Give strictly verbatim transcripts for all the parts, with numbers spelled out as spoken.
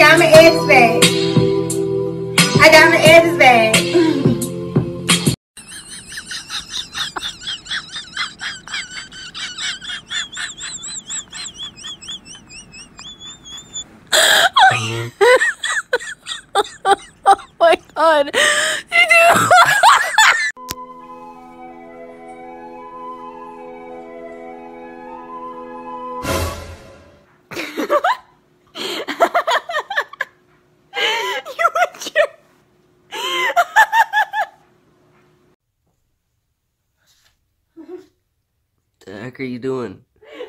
got my edges back. I got my edges back. Oh my god. You do. You went your... The heck are you doing?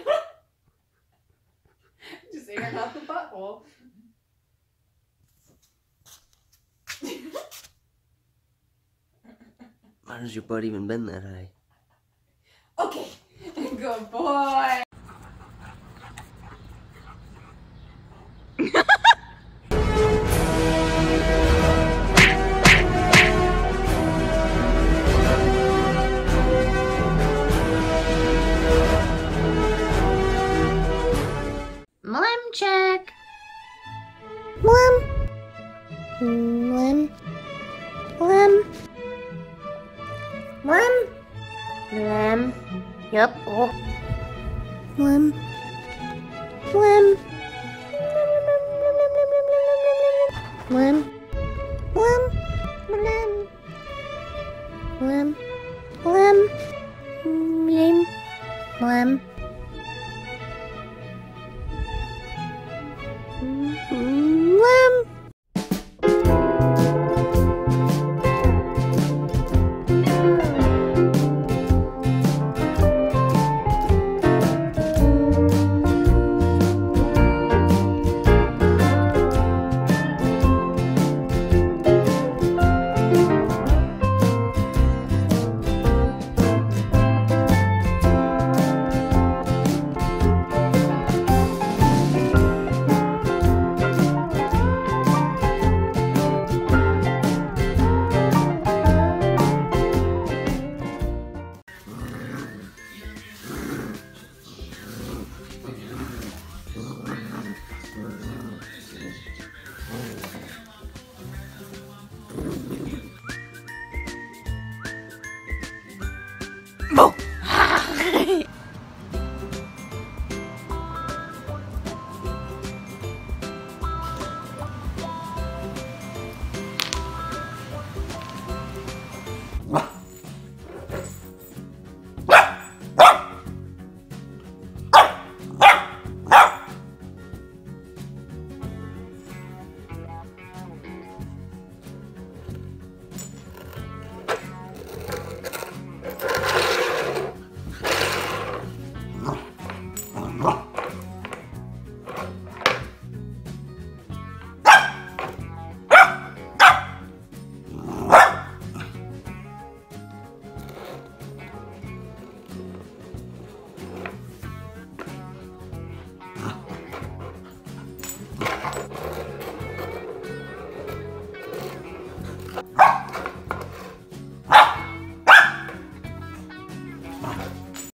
Just airing out the butthole. Why has your butt even been that high? Okay. Good boy. Mlim check. Mlim. Mlim. Mlim. Mlim. Mlim. Yup. Oh. Mlim. Mlim. Mlim. Mlim. Mlim. Mlim. Mlim. Mlim. Mlim.